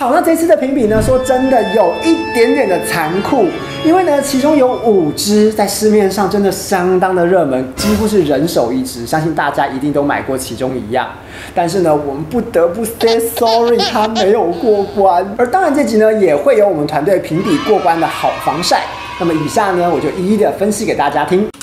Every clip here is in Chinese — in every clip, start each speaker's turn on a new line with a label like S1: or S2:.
S1: 好，那这次的评比呢，说真的有一点点的残酷，因为呢，其中有5支在市面上真的相当的热门，几乎是人手一支，相信大家一定都买过其中一样。但是呢，我们不得不 say sorry， 它没有过关。而当然，这集呢也会有我们团队评比过关的好防晒。那么以下呢，我就一一的分析给大家听。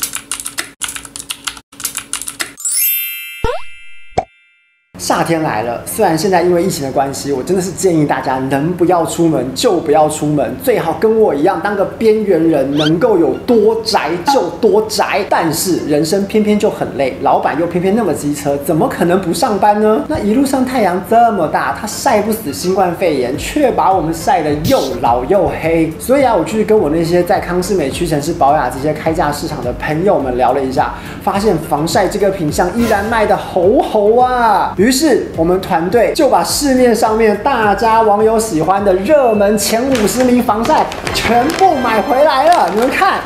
S1: 夏天来了，虽然现在因为疫情的关系，我真的是建议大家能不要出门就不要出门，最好跟我一样当个边缘人，能够有多宅就多宅。但是人生偏偏就很累，老板又偏偏那么机车，怎么可能不上班呢？那一路上太阳这么大，它晒不死新冠肺炎，却把我们晒得又老又黑。所以啊，我去跟我那些在康是美、屈臣氏、宝雅这些开架市场的朋友们聊了一下，发现防晒这个品项依然卖得吼吼啊！于是我们团队就把市面上面大家网友喜欢的热门前50名防晒全部买回来了。你们看，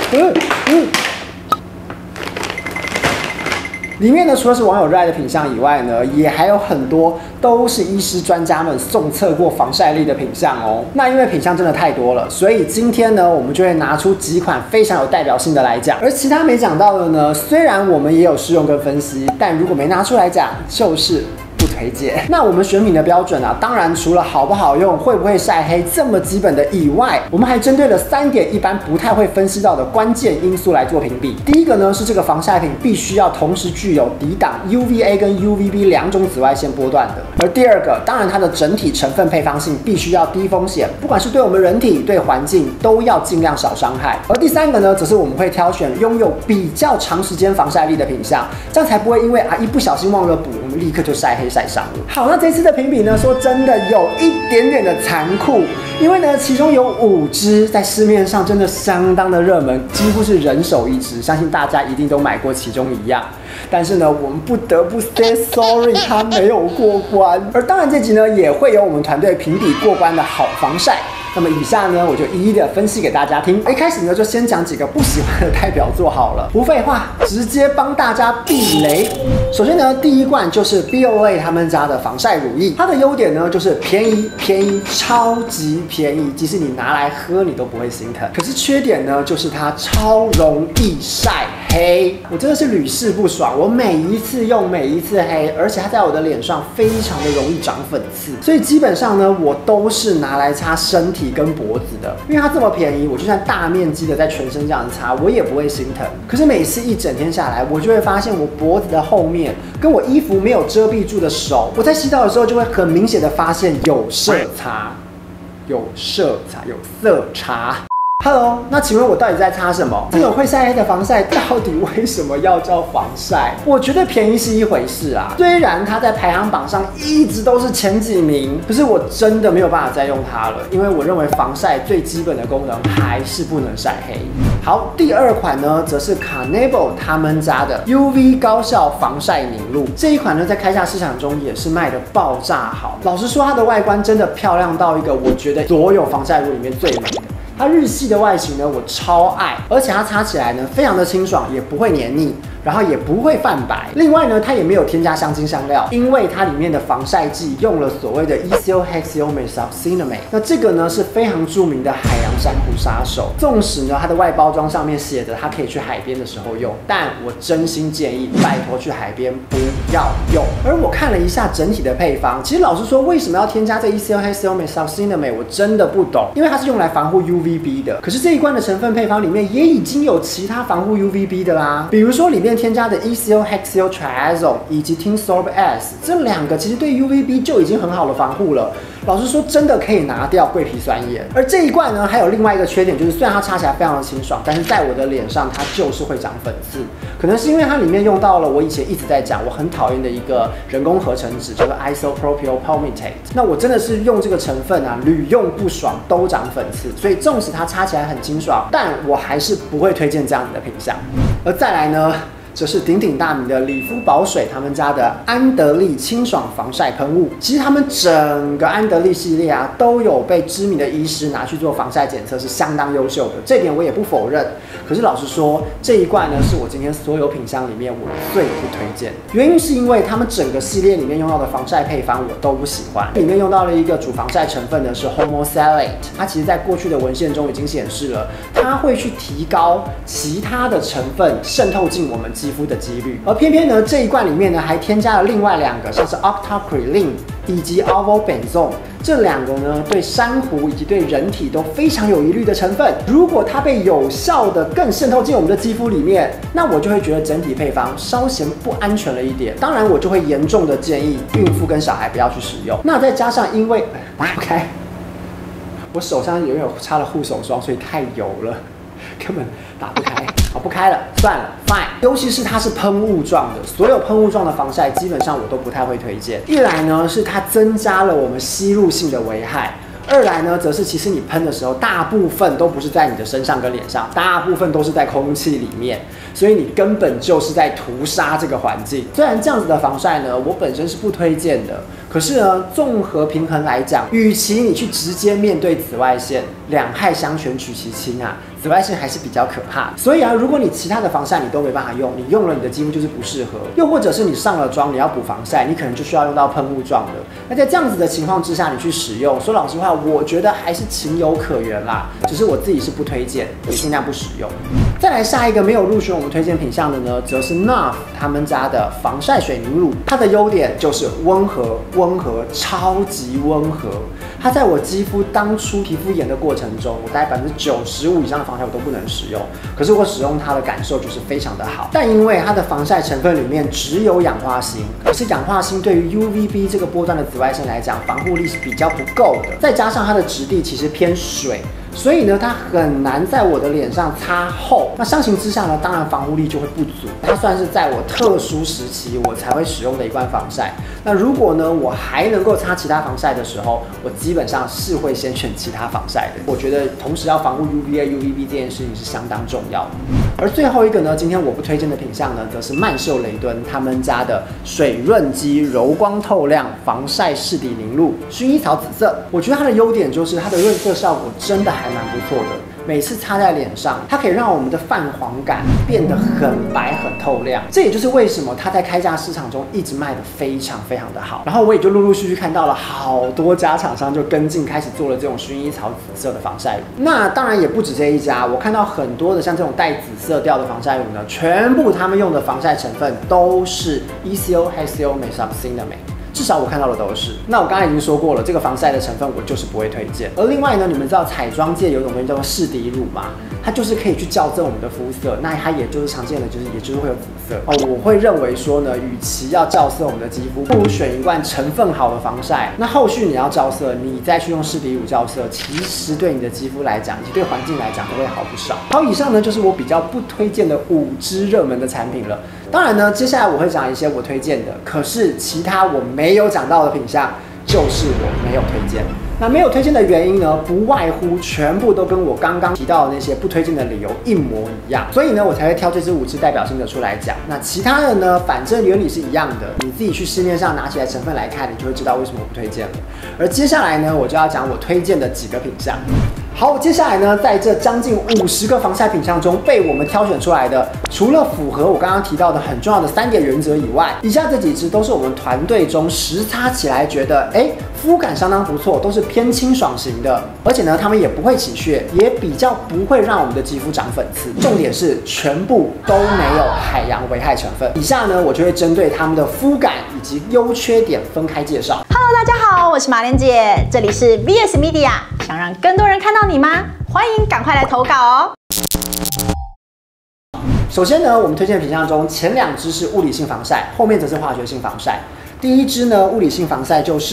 S1: 里面呢，除了是网友热爱的品项以外呢，也还有很多都是医师专家们送测过防晒力的品项哦。那因为品项真的太多了，所以今天呢，我们就会拿出几款非常有代表性的来讲。而其他没讲到的呢，虽然我们也有试用跟分析，但如果没拿出来讲，就是不推荐。那我们选品的标准啊，当然除了好不好用、会不会晒黑这么基本的以外，我们还针对了3点一般不太会分析到的关键因素来做评比。第一个呢是这个防晒品必须要同时具有抵挡 UVA 跟 UVB 2种紫外线波段的。而第二个，当然它的整体成分配方性必须要低风险，不管是对我们人体、对环境都要尽量少伤害。而第3个呢，则是我们会挑选拥有比较长时间防晒力的品项，这样才不会因为一不小心忘了补，我们立刻就晒黑晒伤了。好，那这次的评比呢，说真的有一点点的残酷，因为呢，其中有5支在市面上真的相当的热门，几乎是人手一支，相信大家一定都买过其中一样。但是呢，我们不得不 say sorry， 它没有过关。而当然，这集呢也会有我们团队评比过关的好防晒。那么以下呢，我就一一的分析给大家听。一开始呢，就先讲几个不喜欢的代表作好了，不废话，直接帮大家避雷。首先呢，第一罐就是 BOA 他们家的防晒乳液，它的优点呢就是便宜，超级便宜，即使你拿来喝你都不会心疼。可是缺点呢，就是它超容易晒黑，我真的是屡试不爽，我每一次用每一次黑，而且它在我的脸上非常的容易长粉刺，所以基本上呢，我都是拿来擦身体跟脖子的，因为它这么便宜，我就算大面积的在全身这样擦，我也不会心疼。可是每次一整天下来，我就会发现我脖子的后面跟我衣服没有遮蔽住的手，我在洗澡的时候就会很明显的发现有色差。Hello， 那请问我到底在擦什么？这种会晒黑的防晒到底为什么要叫防晒？我觉得便宜是一回事啊，虽然它在排行榜上一直都是前几名，可是我真的没有办法再用它了，因为我认为防晒最基本的功能还是不能晒黑。好，第2款呢，则是 Kanebo 他们家的 UV 高效防晒凝露。这一款呢，在开架市场中也是卖的爆炸好。老实说，它的外观真的漂亮到一个我觉得所有防晒乳里面最美的。它日系的外形呢，我超爱，而且它擦起来呢，非常的清爽，也不会黏腻，然后也不会泛白。另外呢，它也没有添加香精香料，因为它里面的防晒剂用了所谓的 ECO-hexylmethoxynilamide。那这个呢是非常著名的海洋珊瑚杀手。纵使呢它的外包装上面写着它可以去海边的时候用，但我真心建议拜托去海边不要用。而我看了一下整体的配方，其实老实说，为什么要添加这 ECO-hexylmethoxynilamide， 我真的不懂，因为它是用来防护 UVB 的。可是这一罐的成分配方里面也已经有其他防护 UVB 的啦，比如说里面添加的 ECO-hexyltriazole 以及 Tinsorb S， 这2个其实对 UVB 就已经很好的防护了。老实说，真的可以拿掉桂皮酸盐。而这一罐呢，还有另外一个缺点，就是虽然它擦起来非常的清爽，但是在我的脸上它就是会长粉刺。可能是因为它里面用到了我以前一直在讲我很讨厌的一个人工合成脂，叫做 isopropyl palmitate。那我真的是用这个成分啊，屡用不爽，都长粉刺。所以纵使它擦起来很清爽，但我还是不会推荐这样子的品项。而再来呢， 这是鼎鼎大名的理肤宝水他们家的安德利清爽防晒喷雾。其实他们整个安德利系列啊，都有被知名的医师拿去做防晒检测，是相当优秀的，这点我也不否认。可是老实说，这一罐呢是我今天所有品项里面我最不推荐，原因是因为他们整个系列里面用到的防晒配方我都不喜欢。里面用到了一个主防晒成分呢是 Homosalate， 它其实在过去的文献中已经显示了，它会去提高其他的成分渗透进我们肌肤的几率。而偏偏呢这一罐里面呢还添加了另外2个，像是 Octacrylene 以及 Avobenzone， 这2个呢对珊瑚以及对人体都非常有疑虑的成分。如果它被有效的更渗透进我们的肌肤里面，那我就会觉得整体配方稍显不安全了一点。当然，我就会严重的建议孕妇跟小孩不要去使用。那再加上因为OK， 我手上永远擦了护手霜，所以太油了，根本打不开。好，不开了，算了 ，fine。尤其是它是喷雾状的，所有喷雾状的防晒基本上我都不太会推荐。一来呢是它增加了我们吸入性的危害。2来呢，则是其实你喷的时候，大部分都不是在你的身上跟脸上，大部分都是在空气里面，所以你根本就是在屠杀这个环境。虽然这样子的防晒呢，我本身是不推荐的，可是呢，综合平衡来讲，与其你去直接面对紫外线，两害相权取其轻啊，紫外线还是比较可怕的。所以啊，如果你其他的防晒你都没办法用，你用了你的肌肤就是不适合，又或者是你上了妆你要补防晒，你可能就需要用到喷雾状的。那在这样子的情况之下，你去使用，说老实话，我觉得还是情有可原啦，只是我自己是不推荐，也尽量不使用。再来下一个没有入选我们推荐品项的呢，则是 NARS 他们家的防晒水凝乳。它的优点就是温和，超级温和。它在我肌肤当初皮肤炎的过程中，我大概95%以上的防晒我都不能使用，可是我使用它的感受就是非常的好。但因为它的防晒成分里面只有氧化锌，可是氧化锌对于 UVB 这个波段的紫外线来讲，防护力是比较不够的。再加上它的质地其实偏水，所以呢，它很难在我的脸上擦厚。那相形之下呢，当然防护力就会不足。它算是在我特殊时期我才会使用的一罐防晒。那如果呢，我还能够擦其他防晒的时候，我基本上是会先选其他防晒的。我觉得同时要防护 UVA、UVB 这件事情是相当重要的。而最后一个呢，今天我不推荐的品项呢，则是曼秀雷敦他们家的水润肌柔光透亮防晒适底凝露薰衣草紫色。我觉得它的优点就是它的润色效果真的还蛮不错的。每次擦在脸上，它可以让我们的泛黄感变得很白很透亮，这也就是为什么它在开价市场中一直卖得非常的好。然后我也就陆陆续续看到了好多家厂商就跟进开始做了这种薰衣草紫色的防晒乳。那当然也不止这一家，我看到很多的像这种带紫色调的防晒乳呢，全部他们用的防晒成分都是 ECO、HCO、Mesoxynilamide。至少我看到的都是。那我刚才已经说过了，这个防晒的成分我就是不会推荐。而另外呢，你们知道彩妆界有一种东西叫做适底乳吗？它就是可以去校正我们的肤色，那它也就是常见的也就是会有紫色哦。我会认为说呢，与其要校色我们的肌肤，不如选一罐成分好的防晒。那后续你要校色，你再去用适底乳校色，其实对你的肌肤来讲，以及对环境来讲都会好不少。好，以上呢就是我比较不推荐的5支热门的产品了。当然呢，接下来我会讲一些我推荐的，可是其他我没有讲到的品项，就是我没有推荐。那没有推荐的原因呢，不外乎全部都跟我刚刚提到的那些不推荐的理由一模一样，所以呢，我才会挑这支5支代表性的出来讲。那其他的呢，反正原理是一样的，你自己去市面上拿起来成分来看，你就会知道为什么我不推荐了。而接下来呢，我就要讲我推荐的几个品项。好，接下来呢，在这将近50个防晒品项中，被我们挑选出来的，除了符合我刚刚提到的很重要的3点原则以外，以下这几支都是我们团队中实擦起来觉得，肤感相当不错，都是偏清爽型的，而且呢，它们也不会起屑，也比较不会让我们的肌肤长粉刺。重点是全部都没有海洋危害成分。以下呢，我就会针对它们的肤感以及优缺点分开介绍。
S2: Hello， 大家好，我是马莲姐，这里是 VS Media， 想让更多人看到你吗？欢迎赶快来投稿哦。
S1: 首先呢，我们推荐的品项中，前2支是物理性防晒，后面则是化学性防晒。第一支呢，物理性防晒就是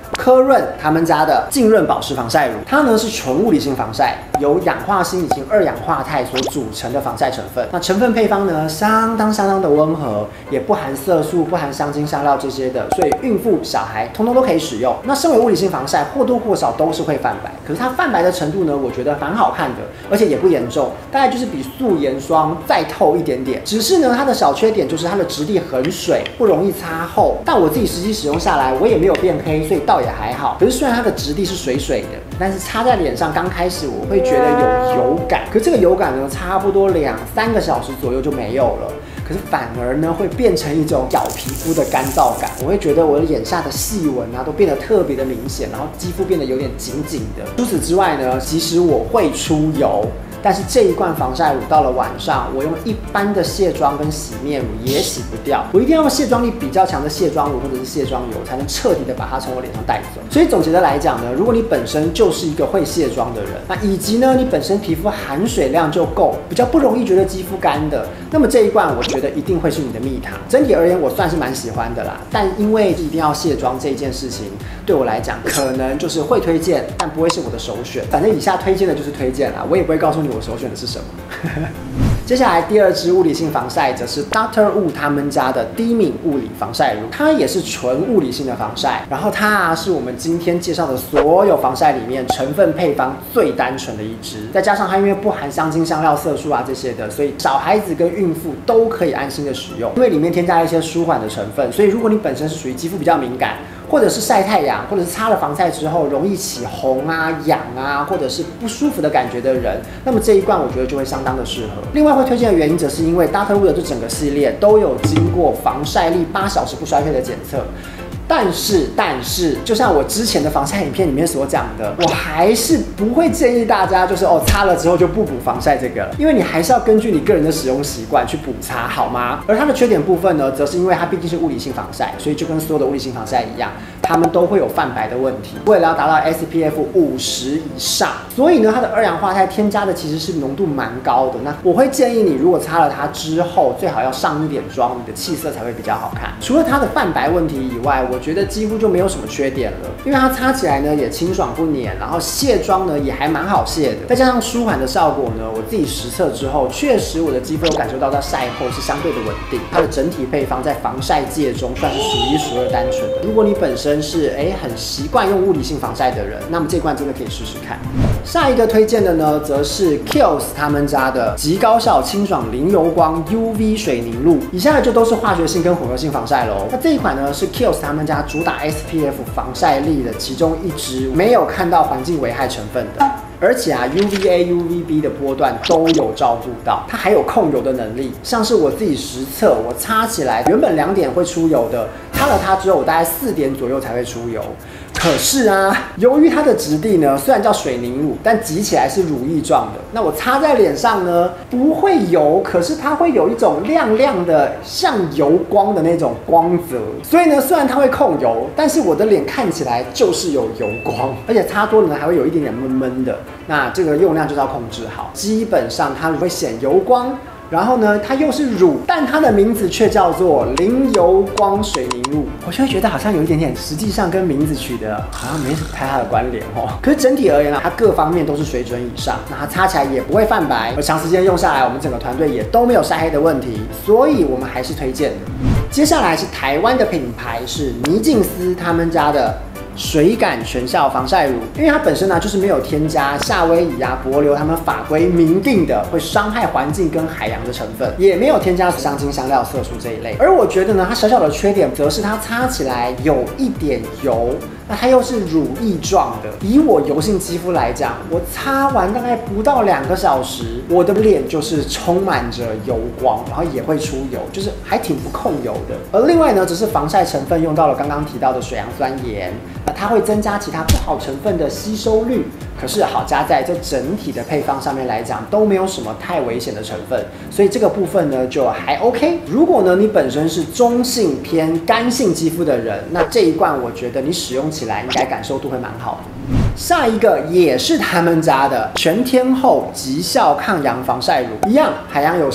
S1: 科润他们家的净润保湿防晒乳，它呢是纯物理性防晒，由氧化锌以及2氧化钛所组成的防晒成分。那成分配方呢相当的温和，也不含色素、不含香精、香料这些的，所以孕妇、小孩通通都可以使用。那身为物理性防晒，或多或少都是会泛白，可是它泛白的程度呢，我觉得蛮好看的，而且也不严重，大概就是比素颜霜再透一点点。只是呢，它的小缺点就是它的质地很水，不容易擦厚。但我自己实际使用下来，我也没有变黑，所以倒也还好。可是虽然它的质地是水水的，但是擦在脸上刚开始我会觉得有油感，可是这个油感呢，差不多2-3个小时左右就没有了。可是反而呢，会变成一种咬皮肤的干燥感，我会觉得我的眼下的细纹啊都变得特别的明显，然后肌肤变得有点紧紧的。除此之外呢，即使我会出油，但是这一罐防晒乳到了晚上，我用一般的卸妆跟洗面乳也洗不掉，我一定要用卸妆力比较强的卸妆乳或者是卸妆油，才能彻底的把它从我脸上带走。所以总结的来讲呢，如果你本身就是一个会卸妆的人，那以及呢你本身皮肤含水量就够，比较不容易觉得肌肤干的，那么这一罐我觉得一定会是你的蜜糖。整体而言，我算是蛮喜欢的啦，但因为一定要卸妆这一件事情，对我来讲可能就是会推荐，但不会是我的首选。反正以下推荐的就是推荐啦，我也不会告诉你我首选的是什么。接下来第二支物理性防晒则是 Dr. Wu 他们家的低敏物理防晒乳，它也是纯物理性的防晒，然后它是我们今天介绍的所有防晒里面成分配方最单纯的一支，再加上它因为不含香精、香料、色素啊这些的，所以小孩子跟孕妇都可以安心的使用，因为里面添加了一些舒缓的成分，所以如果你本身是属于肌肤比较敏感，或者是晒太阳，或者是擦了防晒之后容易起红啊、痒啊，或者是不舒服的感觉的人，那么这一罐我觉得就会相当的适合。另外会推荐的原因，则是因为 Dr. Wu 的这整个系列都有经过防晒力8小时不衰退的检测。但是，就像我之前的防晒影片里面所讲的，我还是不会建议大家就是擦了之后就不补防晒这个了，因为你还是要根据你个人的使用习惯去补擦，好吗？而它的缺点部分呢，则是因为它毕竟是物理性防晒，所以就跟所有的物理性防晒一样，它们都会有泛白的问题。为了要达到 SPF 50以上，所以呢，它的2氧化钛添加的其实是浓度蛮高的。那我会建议你，如果擦了它之后，最好要上一点妆，你的气色才会比较好看。除了它的泛白问题以外，我觉得几乎就没有什么缺点了，因为它擦起来呢也清爽不黏，然后卸妆呢也还蛮好卸的，再加上舒缓的效果呢，我自己实测之后，确实我的肌肤有感受到在晒后是相对的稳定。它的整体配方在防晒界中算是数1数2单纯的。如果你本身是很习惯用物理性防晒的人，那么这罐真的可以试试看。下一个推荐的呢，则是 Kiehl's 他们家的极高效清爽零油光 UV 水凝露。以下的就都是化学性跟混合性防晒咯。那这一款呢是 Kiehl's 他们家主打 SPF 防晒力的其中一支，没有看到环境危害成分的。而且啊 ，UVA、UVB 的波段都有照顾到，它还有控油的能力。像是我自己实测，我擦起来原本2点会出油的，擦了它之后，我大概4点左右才会出油。可是啊，由于它的质地呢，虽然叫水凝乳，但挤起来是乳液状的。那我擦在脸上呢，不会油，可是它会有一种亮亮的像油光的那种光泽。所以呢，虽然它会控油，但是我的脸看起来就是有油光，而且擦多了呢，还会有一点点闷闷的。那这个用量就是要控制好，基本上它会显油光。然后呢，它又是乳，但它的名字却叫做零油光水凝露，我就会觉得好像有一点点，实际上跟名字取得好像没什么太大的关联哦。可是整体而言呢，它各方面都是水准以上，那它擦起来也不会泛白，而长时间用下来，我们整个团队也都没有晒黑的问题，所以我们还是推荐的。接下来是台湾的品牌，是霓净思他们家的水感全效防晒乳，因为它本身呢就是没有添加夏威夷啊、帛琉他们法规明定的会伤害环境跟海洋的成分，也没有添加香精、香料、色素这一类。而我觉得呢，它小小的缺点则是它擦起来有一点油，那它又是乳液状的。以我油性肌肤来讲，我擦完大概不到2个小时，我的脸就是充满着油光，然后也会出油，就是还挺不控油的。而另外呢，只是防晒成分用到了刚刚提到的水杨酸盐。那它会增加其他不好成分的吸收率，可是好加在这整体的配方上面来讲都没有什么太危险的成分，所以这个部分呢就还 OK。如果呢你本身是中性偏干性肌肤的人，那这一罐我觉得你使用起来应该感受度会蛮好的。下一个也是他们家的全天候极效抗氧防晒乳，一样海洋友善。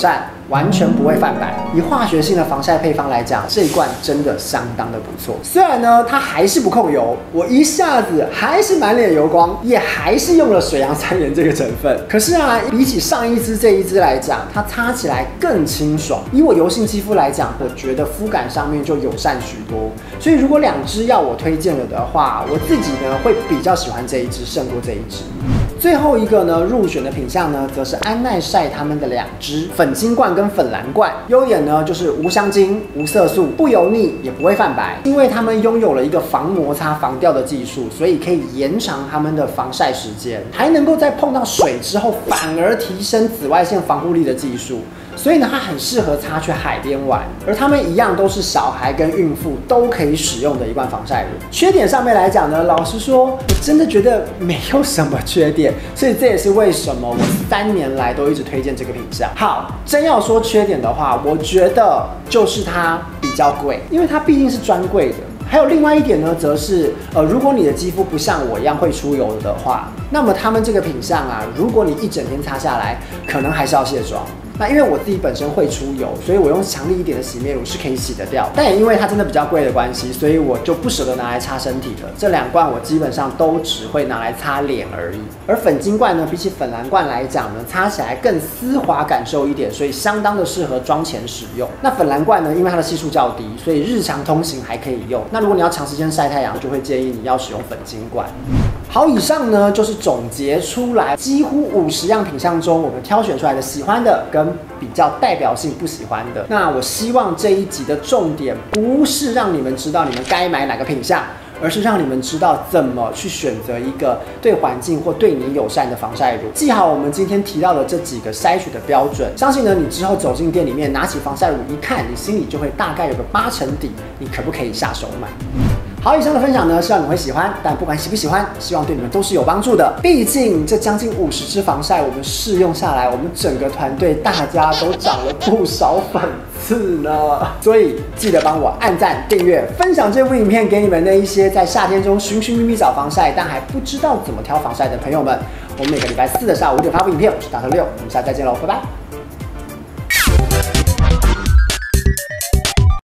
S1: 完全不会泛白。以化学性的防晒配方来讲，这一罐真的相当的不错。虽然呢，它还是不控油，我一下子还是满脸油光，也还是用了水杨酸盐这个成分。可是啊，比起上一支这一支来讲，它擦起来更清爽。以我油性肌肤来讲，我觉得肤感上面就友善许多。所以如果2支要我推荐了的话，我自己呢会比较喜欢这一支胜过这一支。最后一个呢，入选的品项呢，则是安耐晒他们的2支粉晶罐跟粉蓝罐。优点呢就是无香精、无色素、不油腻，也不会泛白。因为他们拥有了一个防摩擦、防掉的技术，所以可以延长他们的防晒时间，还能够在碰到水之后反而提升紫外线防护力的技术。所以呢，它很适合擦去海边玩，而它们一样都是小孩跟孕妇都可以使用的一罐防晒乳。缺点上面来讲呢，老实说，我真的觉得没有什么缺点，所以这也是为什么我3年来都一直推荐这个品项。好，真要说缺点的话，我觉得就是它比较贵，因为它毕竟是专柜的。还有另外一点呢，则是如果你的肌肤不像我一样会出油的话，那么他们这个品项啊，如果你一整天擦下来，可能还是要卸妆。那因为我自己本身会出油，所以我用强力一点的洗面乳是可以洗得掉。但也因为它真的比较贵的关系，所以我就不舍得拿来擦身体了。这2罐我基本上都只会拿来擦脸而已。而粉晶罐呢，比起粉蓝罐来讲呢，擦起来更丝滑感受一点，所以相当的适合妆前使用。那粉蓝罐呢，因为它的系数较低，所以日常通行还可以用。那如果你要长时间晒太阳，就会建议你要使用粉晶罐。好，以上呢就是总结出来几乎50样品项中，我们挑选出来的喜欢的跟比较代表性不喜欢的。那我希望这一集的重点不是让你们知道你们该买哪个品项，而是让你们知道怎么去选择一个对环境或对你友善的防晒乳。记好我们今天提到的这几个筛选的标准，相信呢你之后走进店里面拿起防晒乳一看，你心里就会大概有个80%底，你可不可以下手买？好，以上的分享呢，希望你会喜欢，但不管喜不喜欢，希望对你们都是有帮助的。毕竟这将近50支防晒，我们试用下来，我们整个团队大家都涨了不少粉丝呢。所以记得帮我按赞、订阅、分享这部影片给你们那一些在夏天中寻寻觅觅找防晒，但还不知道怎么挑防晒的朋友们。我们每个礼拜4的下午5点发布影片，我是大头6，我们下次再见喽，拜拜。